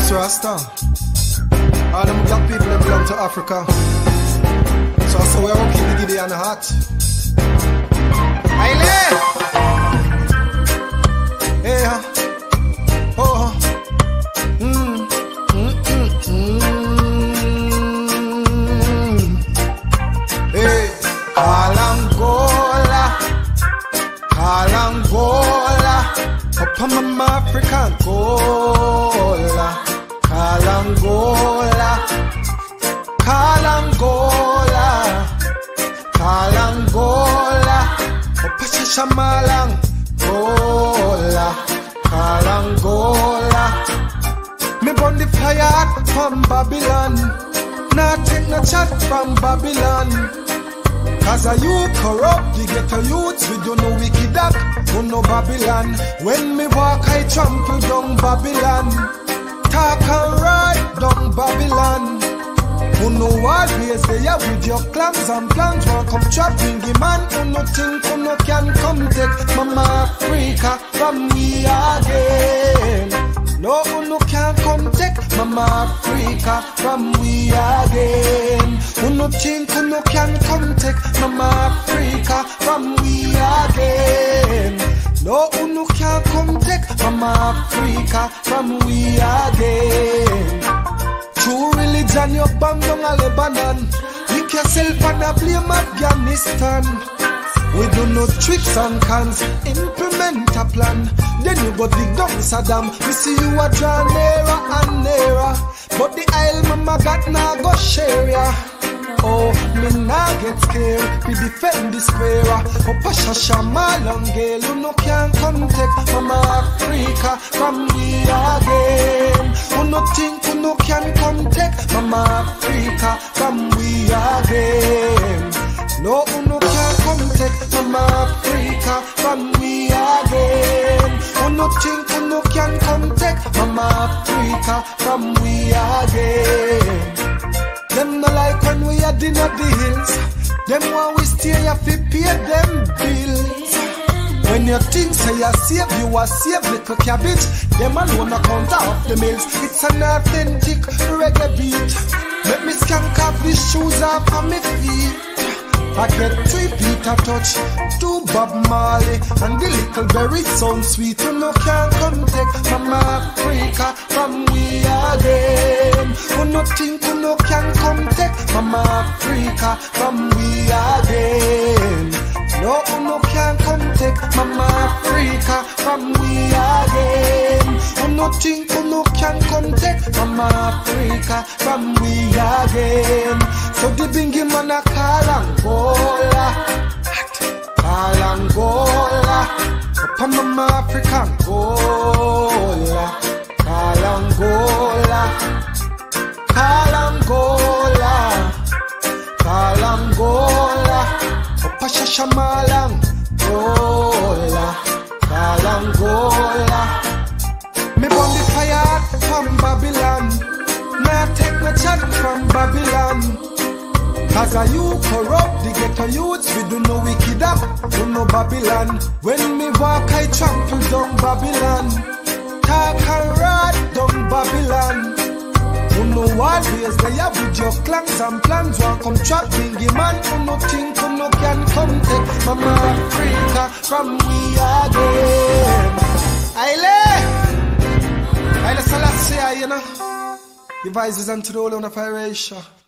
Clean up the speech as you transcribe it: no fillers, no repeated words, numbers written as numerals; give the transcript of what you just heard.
Rasta. All them black people that belong to Africa. So I say we won't keep the giddy and the hot. Aile! Hey, oh, Hey, Kalangola, up on my African Gola. Kalangola, Opasha Malang, Gola, Kalangola. Me burn the fire from Babylon, nah take no chat from Babylon. Cause a you corrupt, the ghetto youths, we do no wicked act, do no Babylon. When me walk, I trample down Babylon. Talk and ride down Babylon. Who know what ways they are with your clams and plans. Won't come trapping the man. Who no think, who no can come take Mama Africa from me again. No, who no can come take Mama Africa from me again. Who no think, who no can come take Mama Africa from me again. No, who no can come take Mama Africa from we again. True religion, you bang down a Lebanon. Lick yourself and a blame Afghanistan. We do no tricks and cons, implement a plan. Then you go dig down Saddam. We see you a draw nearer and nearer. But the Isle Mama got now go share ya. Oh, me nah get scared. We defend the square. Opasha Shamalang girl, who no can come take Mama Africa from me again. Who no think, who no can come take Mama Africa from we again. No, who no can come take Mama Africa from we again. Who no think, who no can come take Mama Africa from we again. Them no like when we are in the hills. Them want we stay here fi pay them bills. When you think say you are safe, little cabbage. Them alone account off the mills. It's an authentic reggae beat. Let me skank off these shoes off of my feet. I get 3 Peter touch, 2 Bob Marley, and the little berry sound sweet. Who no can come take Mama Africa from we again. Who no think, who no can come take Mama Africa from we again. No, who no can come take Mama Africa from we again. Who no think, who no can come take Mama Africa from we again. So the bingy man a Kalangola, Kalangola, up on Mama African Gola, Kalangola, Kalangola, Kalangola, Opasha Shamalang Gola, Kalangola. Me burn the fire from Babylon, nah take no chat from Babylon. Cause a you corrupt, the ghetto youths, we do no wicked up, do no Babylon. When me walk, I trample down Babylon. Talk and ride down Babylon. Who know what ways they have with your clans and plans. Won't come trapping the man. Who no think, who no can come take Mama Africa from we again. Aile Selassie, you know. The voices and to the whole on the fire.